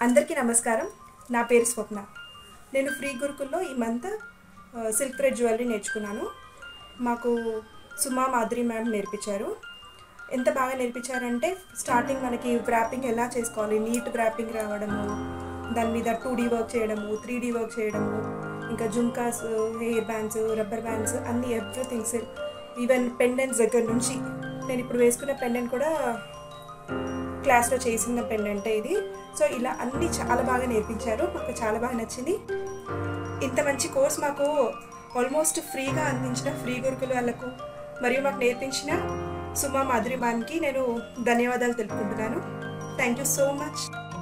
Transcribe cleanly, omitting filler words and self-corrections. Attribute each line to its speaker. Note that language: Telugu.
Speaker 1: అందరికీ నమస్కారం. నా పేరు స్వప్న. నేను ఫ్రీ గురుకుల్లో ఈ మంత్ సిల్క్ థ్రెడ్ జ్యువెలరీ నేర్చుకున్నాను. మాకు సుమా మాధురి మ్యామ్ నేర్పించారు. ఎంత బాగా నేర్పించారంటే స్టార్టింగ్ మనకి వ్రాపింగ్ ఎలా చేసుకోవాలి, నీట్ వ్రాపింగ్ రావడము, దాని మీద 2D వర్క్ చేయడము, 3D వర్క్ చేయడము, ఇంకా జుంకాస్, హెయిర్ బ్యాండ్స్, రబ్బర్ బ్యాండ్స్ అన్నీ ఎవ్రీథింగ్స్, ఈవెన్ పెండెంట్స్ దగ్గర నుంచి. నేను ఇప్పుడు వేసుకున్న పెండెంట్ కూడా క్లాస్లో చేసిన పెండెంటే ఇది. సో ఇలా అన్నీ చాలా బాగా నేర్పించారు. మాకు చాలా బాగా నచ్చింది. ఇంత మంచి కోర్స్ మాకు ఆల్మోస్ట్ ఫ్రీగా అందించిన ఫ్రీ గురుకుల వాళ్ళకు మరియు మాకు నేర్పించిన సుమా మాధురి మ్యామ్కి నేను ధన్యవాదాలు తెలుపుకుంటున్నాను. Thank you so much.